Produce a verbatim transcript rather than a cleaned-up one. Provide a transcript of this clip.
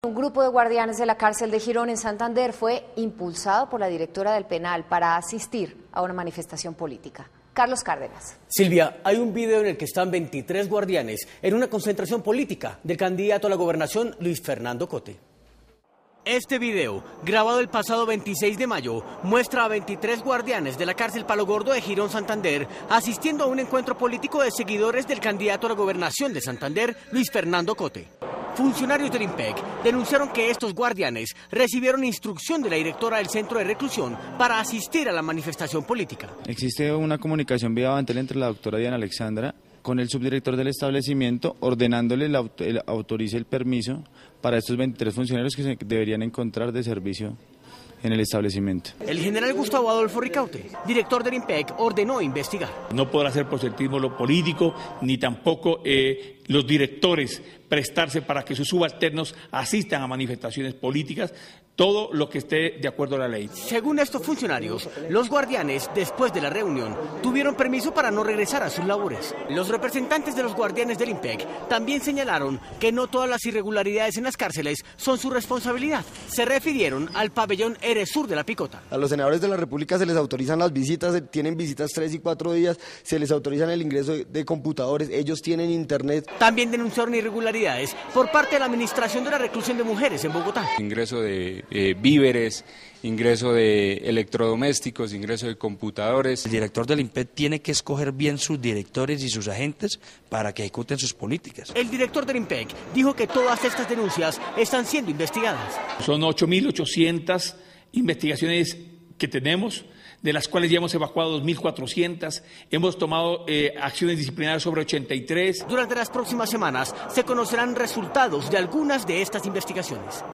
Un grupo de guardianes de la cárcel de Girón en Santander fue impulsado por la directora del penal para asistir a una manifestación política. Carlos Cárdenas. Silvia, hay un video en el que están veintitrés guardianes en una concentración política del candidato a la gobernación Luis Fernando Cote. Este video, grabado el pasado veintiséis de mayo, muestra a veintitrés guardianes de la cárcel Palo Gordo de Girón, Santander, asistiendo a un encuentro político de seguidores del candidato a la gobernación de Santander, Luis Fernando Cote. Funcionarios del IMPEC denunciaron que estos guardianes recibieron instrucción de la directora del centro de reclusión para asistir a la manifestación política. Existe una comunicación vía Bantel entre la doctora Diana Alexandra con el subdirector del establecimiento, ordenándole el, auto, el autorice el permiso para estos veintitrés funcionarios que se deberían encontrar de servicio en el establecimiento. El general Gustavo Adolfo Ricaute, director del IMPEC, ordenó investigar. No podrá ser proselitismo lo político, ni tampoco eh, los directores prestarse para que sus subalternos asistan a manifestaciones políticas, todo lo que esté de acuerdo a la ley. Según estos funcionarios, los guardianes, después de la reunión, tuvieron permiso para no regresar a sus labores. Los representantes de los guardianes del IMPEC también señalaron que no todas las irregularidades en las cárceles son su responsabilidad. Se refirieron al pabellón Eresur de la Picota. A los senadores de la República se les autorizan las visitas, tienen visitas tres y cuatro días, se les autorizan el ingreso de computadores, ellos tienen internet. También denunciaron irregularidades por parte de la Administración de la Reclusión de Mujeres en Bogotá. Ingreso de eh, víveres, ingreso de electrodomésticos, ingreso de computadores. El director del IMPEC tiene que escoger bien sus directores y sus agentes para que ejecuten sus políticas. El director del IMPEC dijo que todas estas denuncias están siendo investigadas. Son ocho mil ochocientas investigaciones que tenemos, de las cuales ya hemos evacuado dos mil cuatrocientas, hemos tomado eh, acciones disciplinarias sobre ochenta y tres. Durante las próximas semanas se conocerán resultados de algunas de estas investigaciones.